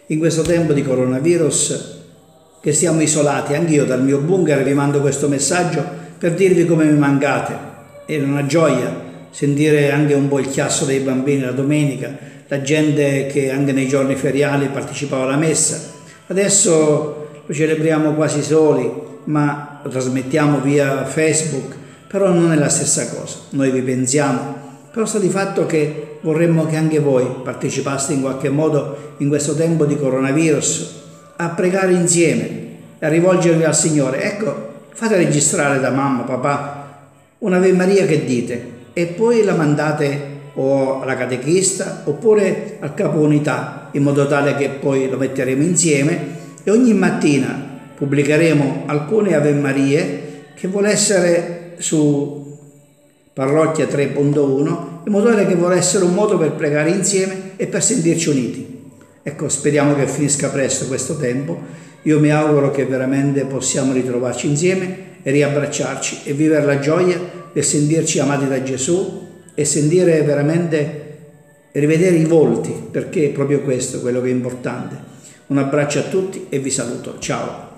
in questo tempo di coronavirus, che siamo isolati. Anch'io dal mio bunker vi mando questo messaggio per dirvi come mi mancate. Era una gioia sentire anche un po' il chiasso dei bambini la domenica, la gente che anche nei giorni feriali partecipava alla messa. Adesso lo celebriamo quasi soli, ma lo trasmettiamo via Facebook, però non è la stessa cosa. Noi vi pensiamo, però sta di fatto che vorremmo che anche voi partecipaste in qualche modo in questo tempo di coronavirus a pregare insieme e a rivolgervi al Signore. Ecco, fate registrare da mamma, papà, un'Ave Maria che dite e poi la mandate o alla catechista oppure al capo unità, in modo tale che poi lo metteremo insieme e ogni mattina pubblicheremo alcune Ave Marie che vuole essere su Parrocchia 3.1, in modo tale che vuole essere un modo per pregare insieme e per sentirci uniti. Ecco, speriamo che finisca presto questo tempo. Io mi auguro che veramente possiamo ritrovarci insieme e riabbracciarci e vivere la gioia del sentirci amati da Gesù e sentire veramente, rivedere i volti, perché è proprio questo quello che è importante. Un abbraccio a tutti e vi saluto. Ciao!